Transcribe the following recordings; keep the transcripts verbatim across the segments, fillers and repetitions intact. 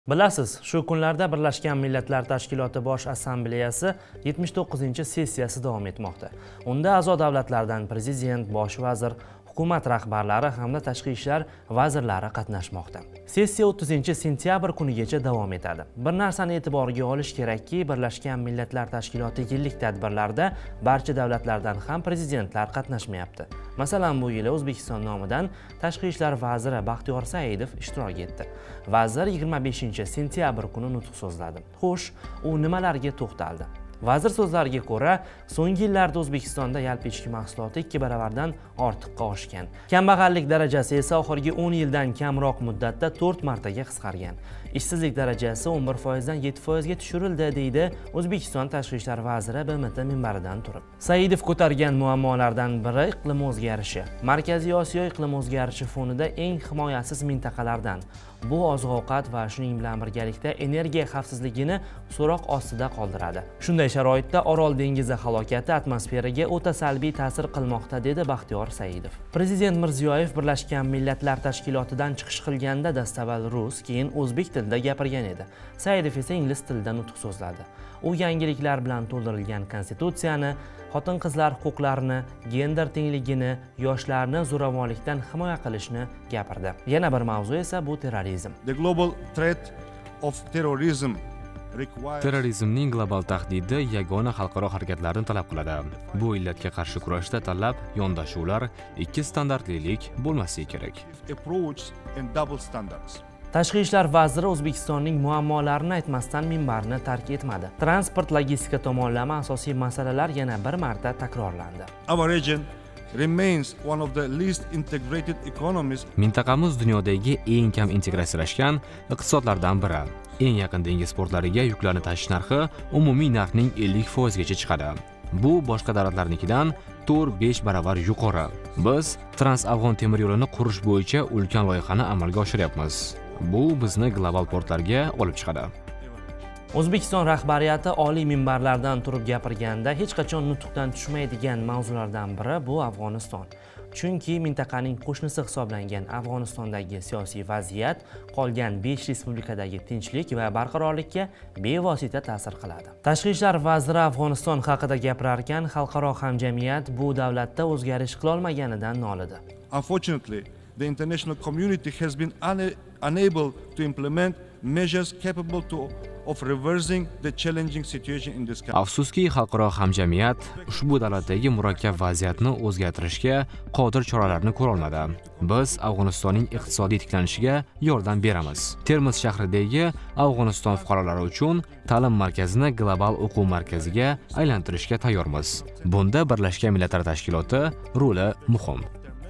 Bilasiz, shu kunlarda Birlashgan Millatlar Tashkiloti Bosh Assambleyasi yetmish to'qqizinchi sessiyasi davom etmoqda. Unda a'zo davlatlardan prezident, bosh vazir, hukumat rahbarlari hamda tashqi ishlar vazirlari qatnashmoqda. Sessiya o'ttizinchi sentyabr kunigacha davom etadi. Bir narsani e'tiborga olish kerakki, Birlashgan Millatlar Tashkiloti yillik tadbirlarda barcha davlatlardan ham prezidentlar qatnashmayapti. Masalan, bu yili O'zbekiston nomidan tashqi ishlar vaziri Baxtiyor Saidov ishtirok etdi. Vazir yigirma beshinchi sentyabr kuni nutq so'zladi. Xo'sh, u nimalarga to'xtaldi? Vazir so'zlariga ko'ra, so'nggi yillarda O'zbekistonda yalpi ichki mahsuloti ikki baravardan ortiqqa oshgan. Kambag'allik darajasi esa oxirgi o'n yildan kamroq muddatda to'rt martaga qisqargan. Ishsizlik darajasi o'n bir foizdan yetti foizga tushirildi, deydi O'zbekiston tashqi ishlar vaziri B M T minbaridan turib. Saidov ko'targan muammolardan biri iqlim o'zgarishi. Markaziy Osiyo iqlim o'zgarishi fonida eng himoyasiz mintaqalardan. Bu oziq-ovqat va shuning bilan birgalikda energiya xavfsizligini so'roq ostida qoldiradi. Shunday sharoitda Orol dengizi halokati atmosferaga o'ta salbiy ta'sir qilmoqda, dedi Baxtiyor Saidov. Prezident Mirziyoyev Birlashgan Millatlar Tashkilotidan chiqish qilganda dastavval rus, keyin o'zbek tilida gapirgan edi. Saidov esa ingliz tilida nutq so'zladi. U yangiliklar bilan to'ldirilgan konstitutsiyani, xotin-qizlar huquqlarini, gender tengligini, yoshlarni zo'ravonlikdan himoya qilishni gapirdi. Yana bir mavzu esa bu terrorizm. The global threat of terrorism Terrorizmning global tahdidi yagona xalqaro harakatlarni talab qiladi. Bu illatga qarshi kurashda talab, yondashuvlar, ikki standartlilik bo'lmasligi kerak. approach and double standards. Tashqi ishlar vaziri O'zbekistonning muammolarini aytmasdan minbarni tark etmadi. Transport logistika tomonlama asosiy masalalar yana bir marta takrorlandi. Our region remains one of the least integrated economies. Mintaqamiz dunyodagi eng kam integratsiyalashgan iqtisodlardan biri. Eng yaqin dengiz portlariga yuklarni tashish narxi umumiy narxning ellik foizgacha chiqadi. Bu boshqa davlatlarnikidan to'rt besh baravar yuqori. Biz Trans-Afg'on temir yo'lini qurish bo'yicha ulkan loyihani amalga oshiryapmiz. Bu bizni global portlarga olib chiqadi. O'zbekiston rahbariyati oliy minbarlardan turib gapirganda hech qachon nutqdan tushmaydigan mavzulardan biri bu Afg'oniston. Chunki mintaqaning qo'shnisi hisoblangan Afg'onistondagi siyosiy vaziyat qolgan besh respublikadagi tinchlik va barqarorlikka bevosita ta'sir qiladi. Tashqi ishlar vaziri Afg'oniston haqida gapirar ekan, xalqaro hamjamiyat bu davlatda o'zgarish qila olmaganidan nolidi. Unfortunately, the international community has been una unable to implement measures capable to of reversing the challenging situation in this country. Afsuski, xalqaro hamjamiyat ushbu davlatdagi murakkab vaziyatni o'zgartirishga qodir choralarni ko'ra olmadi. Biz Afg'onistonning iqtisodiy tiklanishiga yordam beramiz. Termiz shahridagi Afg'oniston fuqarolari uchun ta'lim markazini global o'quv markaziga aylantirishga tayyormiz. Bunda Birlashgan Millatlar Tashkiloti roli muhim.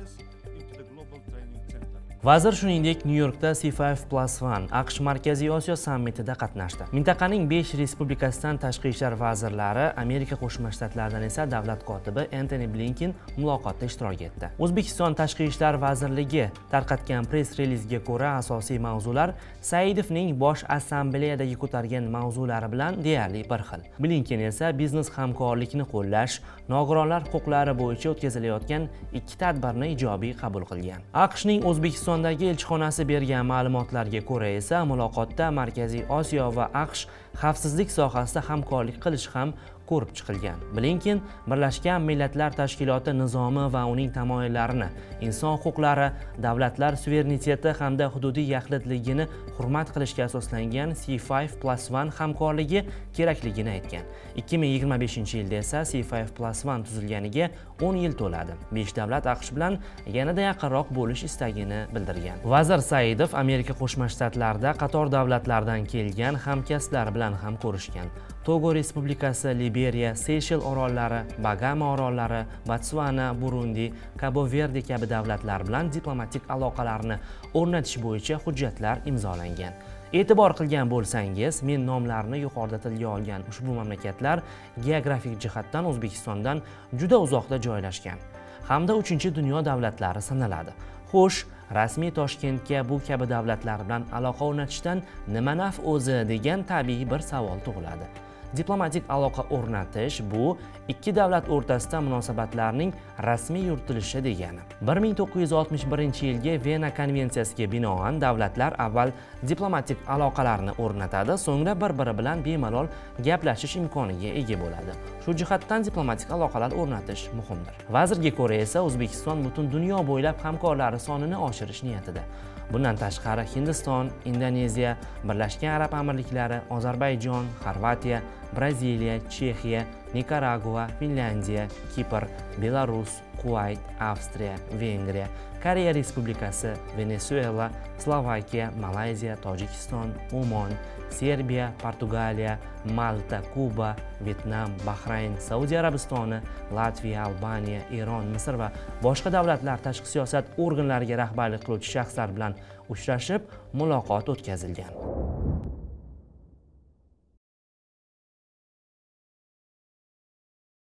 Vazir shuningdek New Yorkda C besh plus bir AQSh Markaziy Osiyo sammitida qatnashdi. Mintaqaning besh respublikasidan tashqi ishlar vazirlari, Amerika Qo'shma Shtatlaridan esa davlat kotibi Antony Blinken muloqotda ishtirok etdi. O'zbekiston Tashqi ishlar vazirligi tarqatgan press-relizga ko'ra asosiy mavzular Saidovning Bosh Assambleyadagi ko'targan mavzulari bilan deyarli bir xil. Blinken esa biznes hamkorlikni qo'llash, nogironlar huquqlari bo'yicha o'tkazilayotgan ikki tadbirni ijobiy qabul qilgan. AQShning O'zbekiston O'zbekistondagi elchixonasi bergan ma'lumotlarga ko'ra esa muloqotda Markaziy Osiyo va AQSh xavfsizlik sohasida hamkorlik qilish ham ko'rib chiqilgan. Blinken Birlashgan Millatlar Tashkiloti nizomi va uning tamoyillarini, inson huquqlari, davlatlar suvereniteti hamda hududiy yaxlitligini hurmat qilishga asoslangan C besh plus bir hamkorligi kerakligini aytgan. ikki ming yigirma beshinchi yilda esa C besh plus bir tuzilganiga o'n yil to'ladi. besh davlat AQSh bilan yanada yaqinroq bo'lish istagini bildirgan. Vazir Saidov Amerika Qo'shma Shtatlarida qator davlatlardan kelgan hamkasblar bilan ham ko'rishgan. Togo Respublikasi, Liberiya, Seyshel orollari, Bagama orollari, Botswana, Burundi, Cabo Verde kabi davlatlar bilan diplomatik aloqalarni o'rnatish bo'yicha hujjatlar imzolangan. E'tibor qilgan bo'lsangiz, men nomlarini yuqorida tilga olgan ushbu mamlakatlar geografik jihatdan O'zbekistondan juda uzoqda joylashgan hamda uchinchi dunyo davlatlari sanaladi. Xo'sh, rasmiy Toshkentga bu kabi davlatlar bilan aloqa o'rnatishdan nima naf o'zi degan tabiiy bir savol tug'iladi. Diplomatik aloqa o'rnatish bu ikki davlat o'rtasida munosabatlarning rasmiy yuritilishi degani. bir ming to'qqiz yuz oltmish birinchi yilgi Vena konvensiyasiga binoan davlatlar avval diplomatik aloqalarni o'rnatadi, so'ngra bir-biri bilan bemalol gaplashish imkoniga ega bo'ladi. Shu jihatdan diplomatik aloqalar o'rnatish muhimdir. Vazirga ko'ra esa O'zbekiston butun dunyo bo'ylab hamkorlari sonini oshirish niyatida. Bundan tashqari Hindiston, Indoneziya, Birlashgan Arab Amirliklari, Ozarbayjon, Xorvatiya, Braziliya, Chexiya, Nikaragua, Finlandiya, Kipr, Belarus, Kuvayt, Avstriya, Vengriya, Koreya Respublikasi, Venesuela, Slovakiya, Malayziya, Tojikiston, Umon, Serbiya, Portugaliya, Malta, Kuba, Vyetnam, Bahrayn, Saudiya Arabistoni, Latviya, Albaniya, Eron, Misr va boshqa davlatlar tashqi siyosat organlariga rahbarlik qiluvchi shaxslar bilan uchrashib, muloqot o'tkazilgan.